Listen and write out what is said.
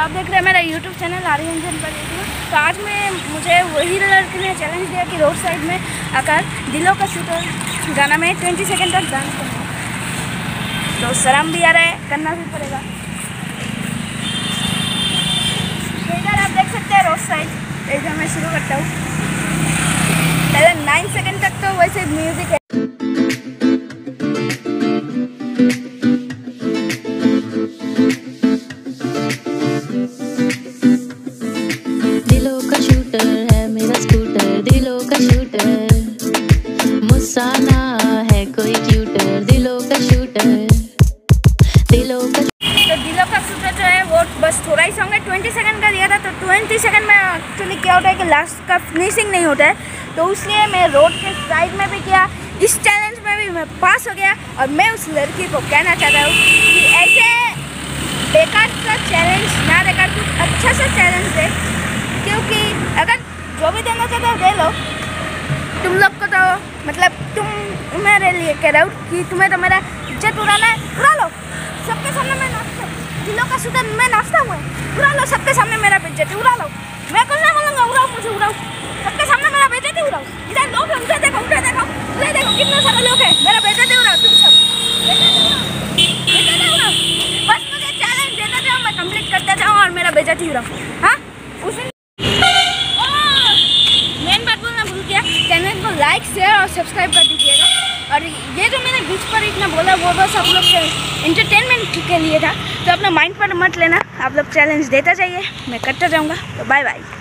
आप देख रहे हैं मेरा यूट्यूब चैनल आर्यन पर। तो आज मुझे वही लड़के ने चैलेंज दिया कि रोड साइड में आकर दिलों का शूटर गाना में 20 सेकंड तक डांस करना। तो शर्म भी आ रहा है, करना भी पड़ेगा। तो इधर आप देख सकते हैं रोड साइड। इधर मैं शुरू करता हूँ। पहले 9 सेकंड तक तो वैसे म्यूजिक है। दिलों का शूटर है मेरा स्कूटर, दिलों का शूटर, मुझसा ना है कोई क्यूटर, दिलों का शूटर, दिलों का। तो दिलों का शूटर जो है वो बस थोड़ा ही सॉन्ग है, 20 सेकंड का दिया था। तो 20 सेकंड में एक्चुअली क्या होता है कि लास्ट का फिनिशिंग नहीं होता है, तो इसलिए मैं रोड के साइड में भी किया। इस चैलेंज में भी मैं पास हो गया। और मैं उस लड़की को कहना चाहता हूँ कि ऐसे बेकार सा चैलेंज ना देकर कुछ अच्छा सा चैलेंज दे, क्योंकि अगर जो भी देना चाहते हो दे लो। तुम लोग को तो मतलब तुम मेरे लिए कह रहे हो कि तुम्हें तो मेरा इज्जत उड़ाना है, उड़ा लो। सबके सामने मैं नाचता हूँ, दिलों का शूटर मैं नाचता हूँ, उड़ा लो। सबके सामने मेरा बेइज्जती उड़ा लो। मैं कुछ ना बोलूँगा, उड़ाओ मुझे, उड़ाओ। सबके सामने मेरा बेइज्जती उड़ाओ। इधर लोग हैं, उधर देखो, उधर देखो, उधर देखो, कितने सारे लोग हैं। मेरा बेइज्जती उड़ाओ तुम सब, बेइज्जती उड़ाओ। बस मुझे चैलेंज देते जाओ, मैं कंप्लीट करते जाऊँ और मेरा बेइज्जती उड़ाओ। हाँ, उस दिन मेन बात बोलना भूल गया, चैनल को लाइक शेयर और सब्सक्राइब कर दीजिएगा। और ये जो मैंने बीच पर इतना बोला वो बस आप लोग के एंटरटेनमेंट के लिए था। तो अपना माइंड पर मत लेना, आप लोग चैलेंज देता जाइए, मैं करता जाऊँगा। तो बाय बाय।